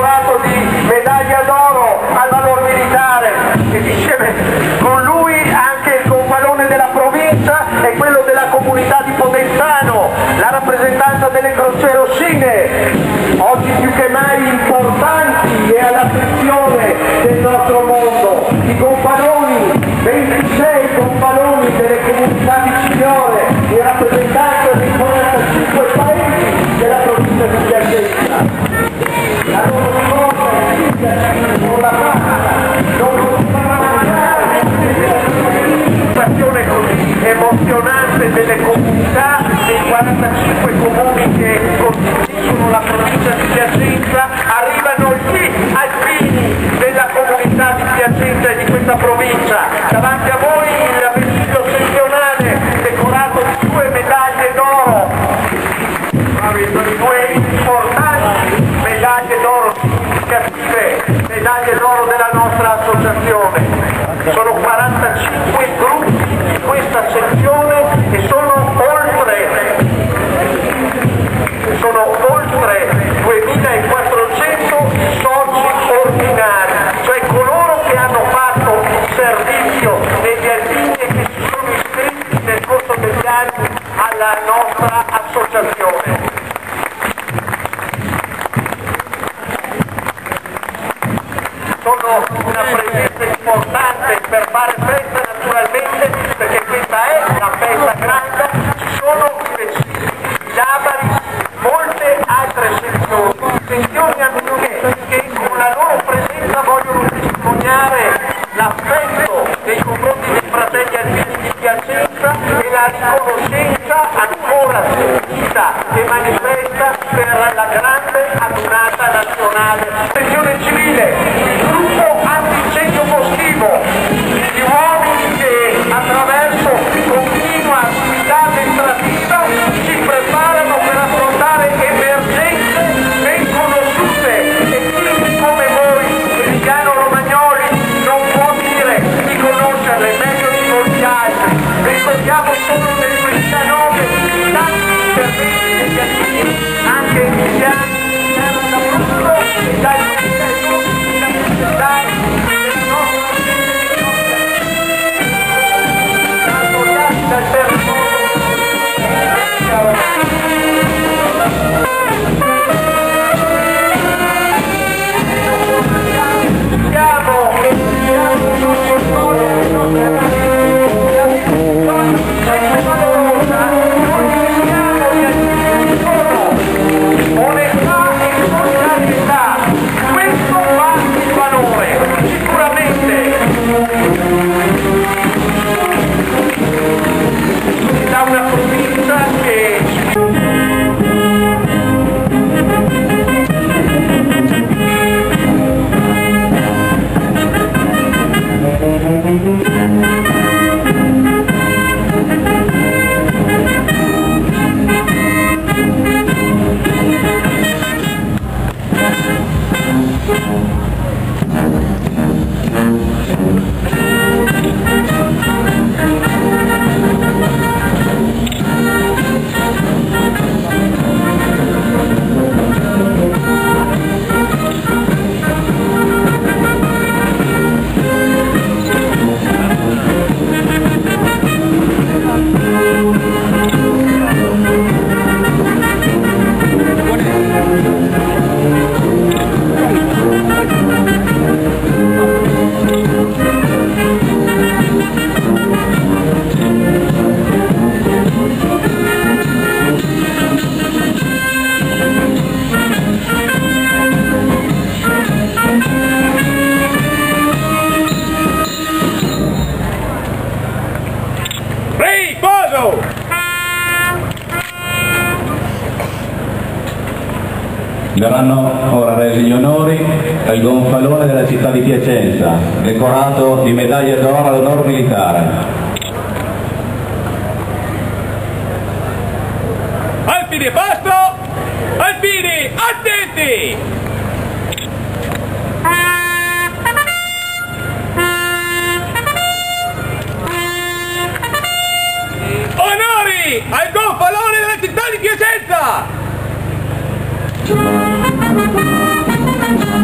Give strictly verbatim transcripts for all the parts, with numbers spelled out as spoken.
decorato di medaglia d'oro al valor militare, e insieme con lui anche il gonfalone della provincia e quello della comunità di Podenzano, la rappresentanza delle Croce Rossine, oggi più che mai importanti e all'attenzione del nostro mondo. I gonfaloni, ventisei gonfaloni delle comunità di Signore, in rappresentanza di quarantacinque paesi della provincia di Piacenza. La loro scorta è sindaci con la pasta, non possono mangiare. Situazione così emozionante delle comunità, dei quarantacinque comuni che costituiscono la provincia di Piacenza, arrivano gli alpini della comunità di Piacenza e di questa provincia. Davanti a voi il vestito settionale decorato di due medaglie d'oro, due importanti medaglie d'oro significative, medaglie d'oro della nostra associazione. Sono quarantacinque gruppi di questa sezione e sono oltre, sono oltre duemilaquattrocento soci ordinari, cioè coloro che hanno fatto servizio negli alpini e che si sono iscritti nel corso degli anni alla nostra associazione. Sono una presenza importante per fare festa, naturalmente, perché questa è la festa grande. Ci sono i labari, molte altre sezioni, sezioni amiche che con la loro presenza vogliono testimoniare l'affetto nei confronti dei fratelli alpini di Piacenza e la riconoscenza ancora sentita e manifesta per la grande adunata nazionale. Sezione civile, il gruppo antincendio boschivo, gli uomini che attraverso continua attività amministrativa si preparano per affrontare emergenze ben conosciute, e chi come voi, Emiliano Romagnoli, non può dire di conoscerle meglio di molti altri. Ricordiamo solo nel duemilanove tanti interventi degli alpini, anche iniziati in terra d'Abruzzo e dai Ministero della necessità della nostra gente dal territorio. Onestà e solidarietà, questo va il valore, sicuramente da una provincia che Verranno ora resi gli onori al gonfalone della città di Piacenza, decorato di medaglia d'oro all'onore militare. Alpini, passo! Alpini, attenti! Onori al gonfalone della città di Piacenza!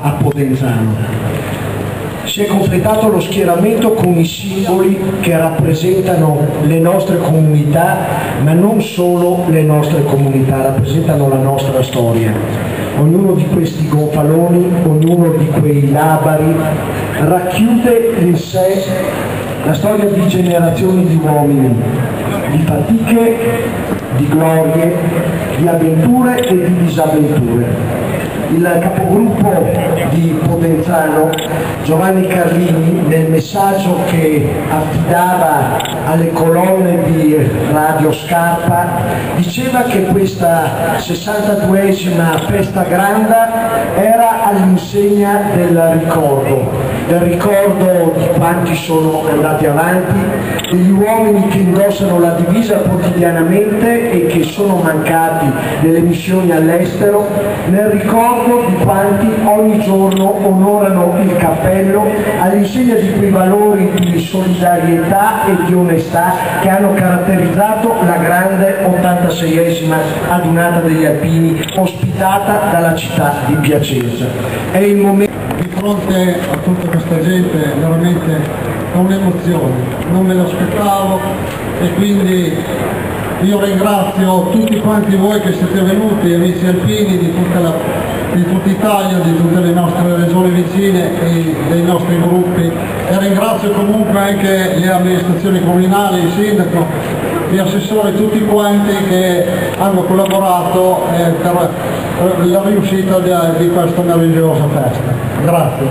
a Podenzano. Si è completato lo schieramento con i simboli che rappresentano le nostre comunità, ma non solo le nostre comunità, rappresentano la nostra storia. Ognuno di questi gonfaloni, ognuno di quei labari racchiude in sé la storia di generazioni di uomini, di fatiche, di glorie, di avventure e di disavventure. Il capogruppo di Podenzano, Giovanni Carlini, nel messaggio che affidava alle colonne di Radio Scarpa, diceva che questa sessantaduesima festa granda era all'insegna del ricordo, del ricordo di quanti sono andati avanti, degli uomini che indossano la divisa quotidianamente e che sono mancati nelle missioni all'estero, nel ricordo di quanti ogni giorno onorano il cappello all'insegna di quei valori di solidarietà e di onestà che hanno caratterizzato la grande ottantaseiesima adunata degli Alpini ospitata dalla città di Piacenza. È il momento. Di fronte a tutta questa gente veramente ho un'emozione, non me l'aspettavo e quindi io ringrazio tutti quanti voi che siete venuti, amici alpini di tutta, la, di tutta Italia, di tutte le nostre regioni vicine e dei nostri gruppi, e ringrazio comunque anche le amministrazioni comunali, il sindaco, gli assessori, tutti quanti che hanno collaborato eh, per la riuscita di, di questa meravigliosa festa. Grazie.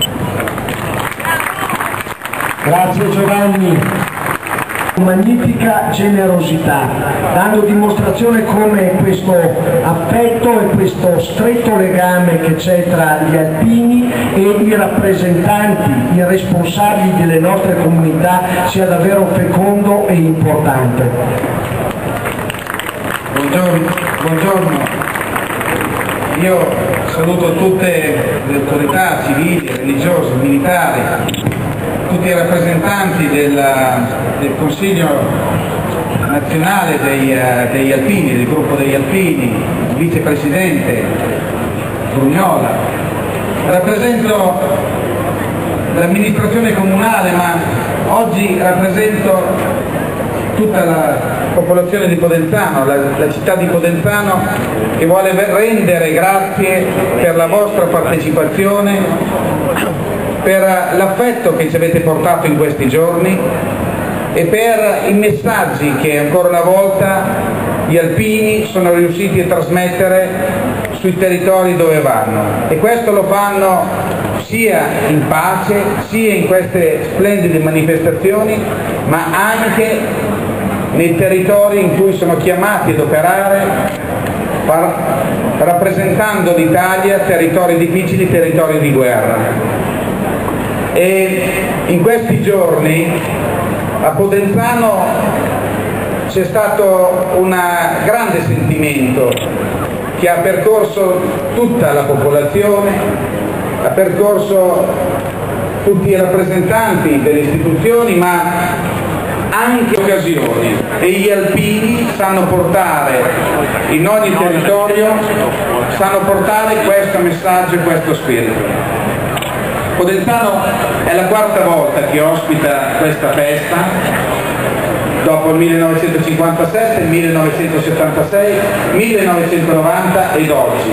Grazie Giovanni. Magnifica generosità, dando dimostrazione come questo affetto e questo stretto legame che c'è tra gli alpini e i rappresentanti, i responsabili delle nostre comunità sia davvero fecondo e importante. Buongiorno, buongiorno. Io saluto tutte le autorità civili, religiose, militari, tutti i rappresentanti della, del Consiglio nazionale dei, uh, degli Alpini, del gruppo degli Alpini, il vicepresidente Brugnola. Rappresento l'amministrazione comunale, ma oggi rappresento tutta la popolazione di Podenzano, la, la città di Podenzano, che vuole rendere grazie per la vostra partecipazione, per l'affetto che ci avete portato in questi giorni e per i messaggi che ancora una volta gli alpini sono riusciti a trasmettere sui territori dove vanno, e questo lo fanno sia in pace, sia in queste splendide manifestazioni, ma anche nei territori in cui sono chiamati ad operare, rappresentando l'Italia, territori difficili, territori di guerra. E in questi giorni a Podenzano c'è stato un grande sentimento che ha percorso tutta la popolazione, ha percorso tutti i rappresentanti delle istituzioni, ma anche occasioni, e gli alpini sanno portare in ogni territorio, sanno portare questo messaggio e questo spirito. Podenzano è la quarta volta che ospita questa festa, dopo il millenovecentocinquantasette, il millenovecentosettantasei, millenovecentonovanta ed oggi.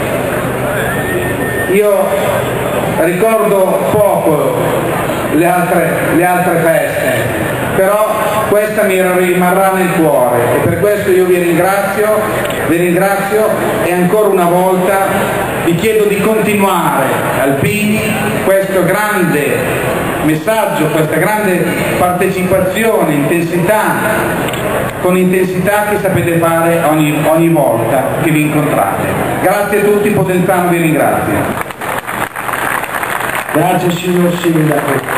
Io ricordo poco le altre, le altre feste, però questa mi rimarrà nel cuore e per questo io vi ringrazio, vi ringrazio e ancora una volta vi chiedo di continuare, alpini, questo grande messaggio, questa grande partecipazione, intensità, con intensità che sapete fare ogni, ogni volta che vi incontrate. Grazie a tutti, Podenzano vi ringrazio. Grazie signor Sindaco.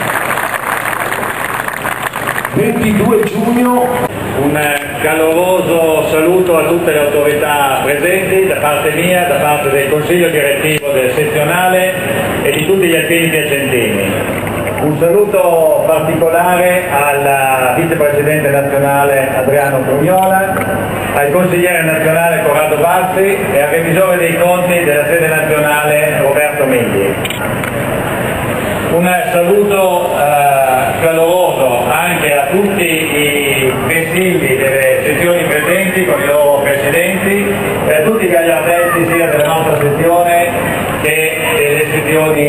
ventidue giugno. Un caloroso saluto a tutte le autorità presenti da parte mia, da parte del Consiglio direttivo del Sezionale e di tutti gli alpini piacentini. Un saluto particolare al vicepresidente nazionale Adriano Brugnola, al consigliere nazionale Corrado Bazzi e al revisore dei conti della sede nazionale Roberto Migli. Un saluto eh, caloroso anche a tutti i consigli delle sezioni presenti con i loro presidenti e a tutti i gagliardetti sia della nostra sezione che delle sezioni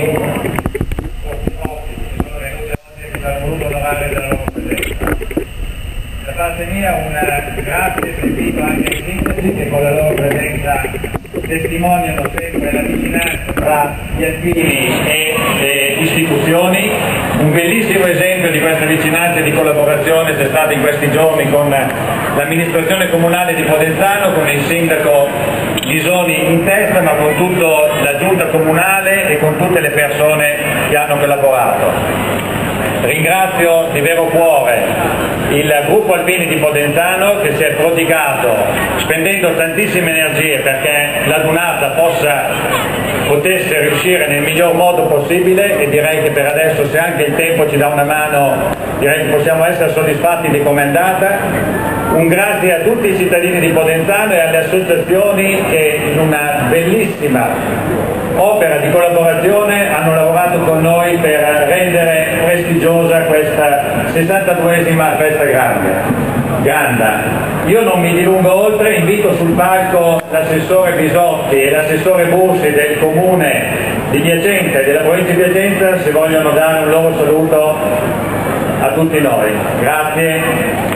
che hanno voluto onorare della loro presenza. Da parte mia un grazie sentito anche ai sindaci che con la loro presenza testimoniano sempre la vicinanza tra gli alpini e le istituzioni. Un bellissimo esempio di questa vicinanza e di collaborazione c'è stato in questi giorni con l'amministrazione comunale di Podenzano, con il sindaco Lisoni in testa, ma con tutta la giunta comunale e con tutte le persone che hanno collaborato. Ringrazio di vero cuore il gruppo Alpini di Podenzano che si è prodigato spendendo tantissime energie perché la dunata possa, potesse riuscire nel miglior modo possibile, e direi che per adesso, se anche il tempo ci dà una mano, direi che possiamo essere soddisfatti di come è andata. Un grazie a tutti i cittadini di Podenzano e alle associazioni che in una bellissima opera di collaborazione hanno lavorato con noi per rendere prestigiosa questa sessantaduesima festa grande. Granda. Io non mi dilungo oltre, invito sul palco l'assessore Bisotti e l'assessore Bursi del comune di Piacenza e della provincia di Piacenza se vogliono dare un loro saluto a tutti noi. Grazie.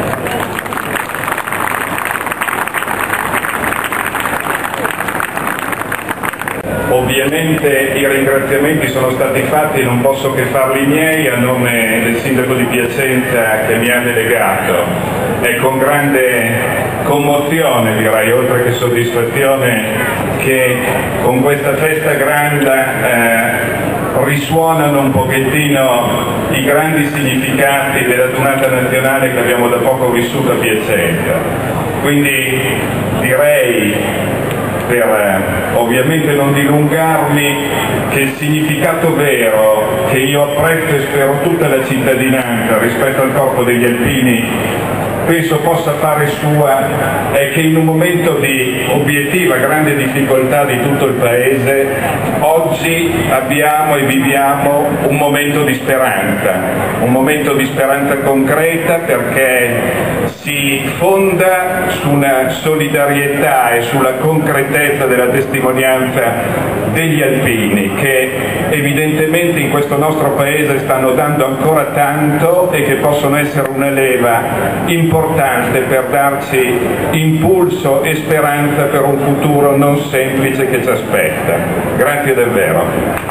Ovviamente i ringraziamenti sono stati fatti, non posso che farli miei a nome del sindaco di Piacenza che mi ha delegato. È con grande commozione, direi, oltre che soddisfazione, che con questa festa grande eh, risuonano un pochettino i grandi significati della giornata nazionale che abbiamo da poco vissuto a Piacenza. Quindi direi, per ovviamente non dilungarmi, che il significato vero che io apprezzo e spero tutta la cittadinanza rispetto al corpo degli alpini penso possa fare sua è che in un momento di obiettiva grande difficoltà di tutto il Paese oggi abbiamo e viviamo un momento di speranza, un momento di speranza concreta perché si fonda su una solidarietà e sulla concretezza della testimonianza degli alpini che evidentemente in questo nostro Paese stanno dando ancora tanto e che possono essere una leva importante per darci impulso e speranza per un futuro non semplice che ci aspetta. Grazie davvero.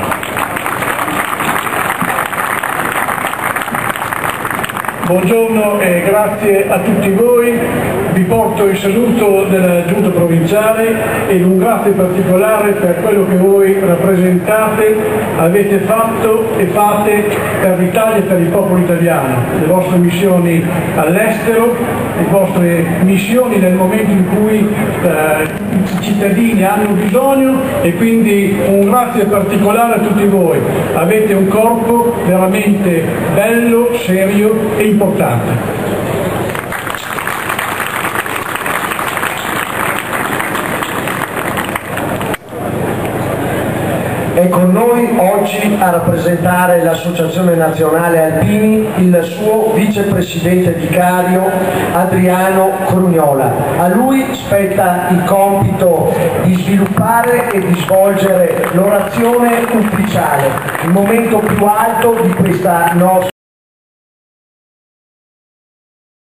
Buongiorno e grazie a tutti voi, vi porto il saluto della Giunta Provinciale ed un grazie particolare per quello che voi rappresentate, avete fatto e fate per l'Italia e per il popolo italiano, le vostre missioni all'estero, le vostre missioni nel momento in cui eh, i cittadini hanno bisogno, e quindi un grazie particolare a tutti voi, avete un corpo veramente bello, serio e importante. È con noi oggi a rappresentare l'Associazione Nazionale Alpini il suo vicepresidente vicario Adriano Crugnola. A lui spetta il compito di sviluppare e di svolgere l'orazione ufficiale, il momento più alto di questa nostra